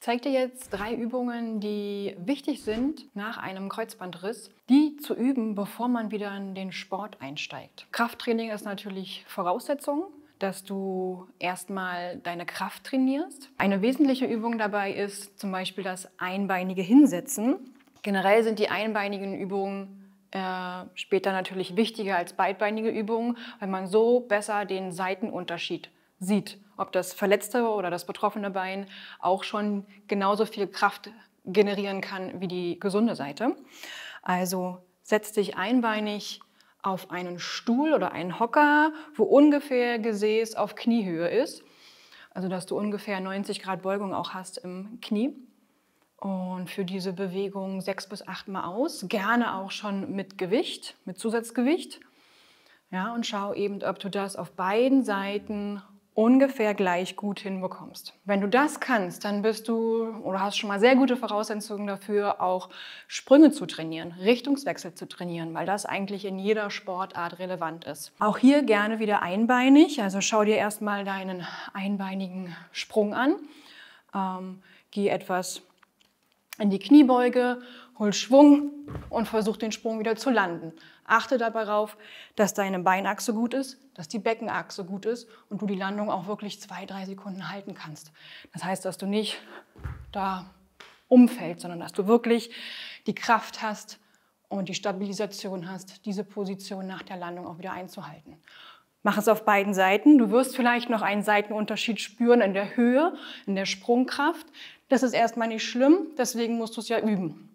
zeige dir jetzt 3 Übungen, die wichtig sind nach einem Kreuzbandriss, die zu üben, bevor man wieder in den Sport einsteigt. Krafttraining ist natürlich Voraussetzung, dass du erstmal deine Kraft trainierst. Eine wesentliche Übung dabei ist zum Beispiel das einbeinige Hinsetzen. Generell sind die einbeinigen Übungen später natürlich wichtiger als beidbeinige Übungen, weil man so besser den Seitenunterschied sieht, ob das verletzte oder das betroffene Bein auch schon genauso viel Kraft generieren kann wie die gesunde Seite. Also setz dich einbeinig auf einen Stuhl oder einen Hocker, wo ungefähr Gesäß auf Kniehöhe ist, also dass du ungefähr 90 Grad Beugung auch hast im Knie. Und für diese Bewegung 6 bis 8 Mal aus, gerne auch schon mit Gewicht, mit Zusatzgewicht. Ja, und schau eben, ob du das auf beiden Seiten ungefähr gleich gut hinbekommst. Wenn du das kannst, dann bist du oder hast schon mal sehr gute Voraussetzungen dafür, auch Sprünge zu trainieren, Richtungswechsel zu trainieren, weil das eigentlich in jeder Sportart relevant ist. Auch hier gerne wieder einbeinig, also schau dir erstmal deinen einbeinigen Sprung an. Geh etwas in die Kniebeuge, hol Schwung und versuch den Sprung wieder zu landen. Achte dabei darauf, dass deine Beinachse gut ist, dass die Beckenachse gut ist und du die Landung auch wirklich 2-3 Sekunden halten kannst. Das heißt, dass du nicht da umfällst, sondern dass du wirklich die Kraft hast und die Stabilisation hast, diese Position nach der Landung auch wieder einzuhalten. Mach es auf beiden Seiten. Du wirst vielleicht noch einen Seitenunterschied spüren in der Höhe, in der Sprungkraft. Das ist erstmal nicht schlimm, deswegen musst du es ja üben.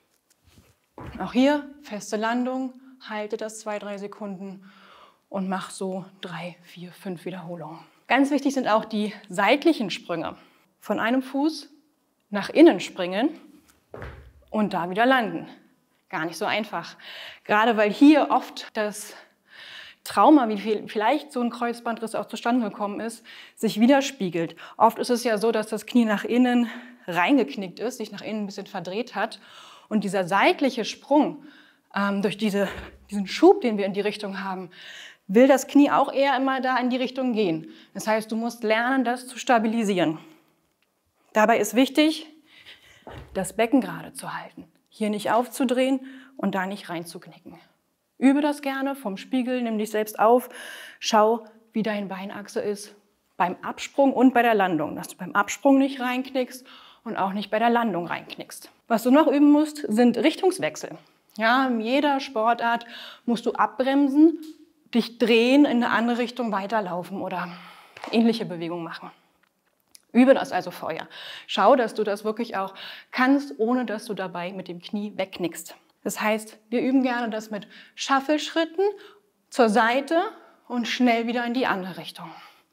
Auch hier feste Landung, halte das 2-3 Sekunden und mach so 3, 4, 5 Wiederholungen. Ganz wichtig sind auch die seitlichen Sprünge. Von einem Fuß nach innen springen und da wieder landen. Gar nicht so einfach. Gerade weil hier oft das Trauma, wie vielleicht so ein Kreuzbandriss auch zustande gekommen ist, sich widerspiegelt. Oft ist es ja so, dass das Knie nach innen reingeknickt ist, sich nach innen ein bisschen verdreht hat. Und dieser seitliche Sprung, durch diesen Schub, den wir in die Richtung haben, will das Knie auch eher immer da in die Richtung gehen. Das heißt, du musst lernen, das zu stabilisieren. Dabei ist wichtig, das Becken gerade zu halten. Hier nicht aufzudrehen und da nicht reinzuknicken. Übe das gerne vom Spiegel, nimm dich selbst auf, schau, wie deine Beinachse ist beim Absprung und bei der Landung. Dass du beim Absprung nicht reinknickst und auch nicht bei der Landung reinknickst. Was du noch üben musst, sind Richtungswechsel. Ja, in jeder Sportart musst du abbremsen, dich drehen, in eine andere Richtung weiterlaufen oder ähnliche Bewegungen machen. Übe das also vorher. Schau, dass du das wirklich auch kannst, ohne dass du dabei mit dem Knie wegknickst. Das heißt, wir üben gerne das mit Shuffle-Schritten zur Seite und schnell wieder in die andere Richtung.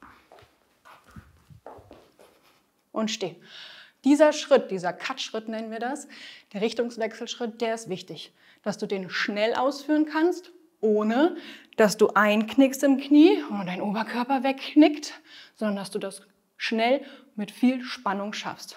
Und steh. Dieser Schritt, dieser Cut-Schritt nennen wir das, der Richtungswechselschritt, der ist wichtig, dass du den schnell ausführen kannst, ohne dass du einknickst im Knie oder dein Oberkörper wegknickt, sondern dass du das schnell mit viel Spannung schaffst.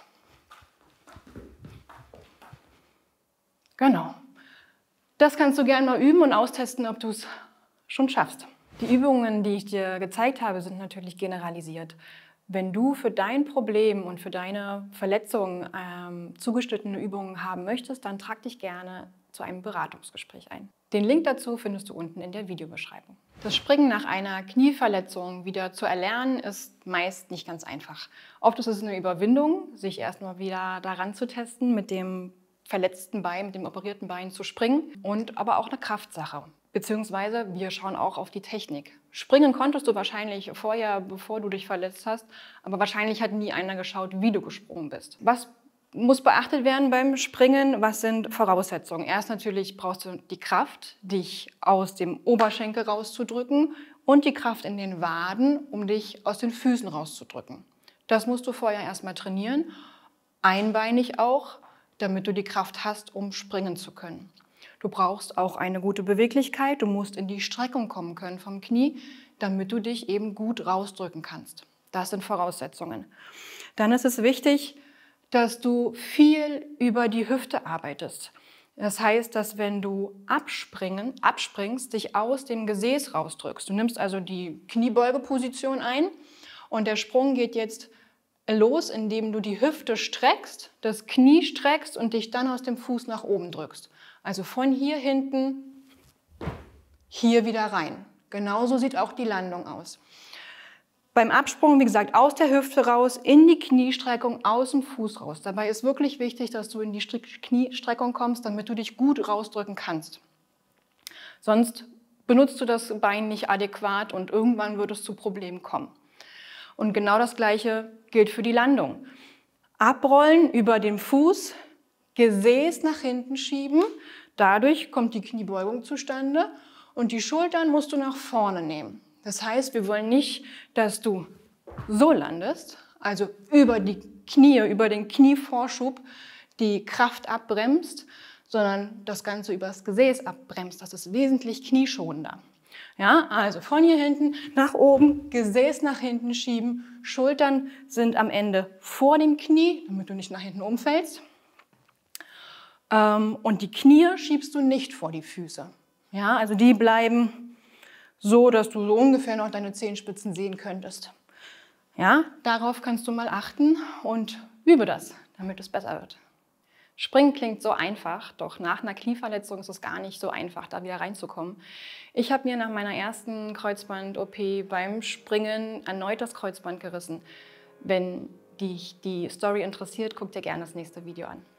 Genau. Das kannst du gerne mal üben und austesten, ob du es schon schaffst. Die Übungen, die ich dir gezeigt habe, sind natürlich generalisiert. Wenn du für dein Problem und für deine Verletzung zugeschnittene Übungen haben möchtest, dann trag dich gerne zu einem Beratungsgespräch ein. Den Link dazu findest du unten in der Videobeschreibung. Das Springen nach einer Knieverletzung wieder zu erlernen, ist meist nicht ganz einfach. Oft ist es eine Überwindung, sich erstmal wieder daran zu testen, mit dem verletzten Bein, mit dem operierten Bein zu springen und aber auch eine Kraftsache. Beziehungsweise wir schauen auch auf die Technik. Springen konntest du wahrscheinlich vorher, bevor du dich verletzt hast, aber wahrscheinlich hat nie einer geschaut, wie du gesprungen bist. Was muss beachtet werden beim Springen? Was sind Voraussetzungen? Erst natürlich brauchst du die Kraft, dich aus dem Oberschenkel rauszudrücken und die Kraft in den Waden, um dich aus den Füßen rauszudrücken. Das musst du vorher erstmal trainieren, einbeinig auch, damit du die Kraft hast, um springen zu können. Du brauchst auch eine gute Beweglichkeit, du musst in die Streckung kommen können vom Knie, damit du dich eben gut rausdrücken kannst. Das sind Voraussetzungen. Dann ist es wichtig, dass du viel über die Hüfte arbeitest. Das heißt, dass wenn du abspringst, dich aus dem Gesäß rausdrückst. Du nimmst also die Kniebeugeposition ein und der Sprung geht jetzt los, indem du die Hüfte streckst, das Knie streckst und dich dann aus dem Fuß nach oben drückst. Also von hier hinten, hier wieder rein. Genauso sieht auch die Landung aus. Beim Absprung, wie gesagt, aus der Hüfte raus, in die Kniestreckung, aus dem Fuß raus. Dabei ist wirklich wichtig, dass du in die Kniestreckung kommst, damit du dich gut rausdrücken kannst. Sonst benutzt du das Bein nicht adäquat und irgendwann wird es zu Problemen kommen. Und genau das Gleiche gilt für die Landung. Abrollen über den Fuß, Gesäß nach hinten schieben, dadurch kommt die Kniebeugung zustande und die Schultern musst du nach vorne nehmen. Das heißt, wir wollen nicht, dass du so landest, also über die Knie, über den Knievorschub die Kraft abbremst, sondern das Ganze über das Gesäß abbremst. Das ist wesentlich knieschonender. Ja, also von hier hinten nach oben, Gesäß nach hinten schieben, Schultern sind am Ende vor dem Knie, damit du nicht nach hinten umfällst. Und die Knie schiebst du nicht vor die Füße. Ja, also die bleiben so, dass du so ungefähr noch deine Zehenspitzen sehen könntest. Ja, darauf kannst du mal achten und übe das, damit es besser wird. Springen klingt so einfach, doch nach einer Knieverletzung ist es gar nicht so einfach, da wieder reinzukommen. Ich habe mir nach meiner ersten Kreuzband-OP beim Springen erneut das Kreuzband gerissen. Wenn dich die Story interessiert, guck dir gerne das nächste Video an.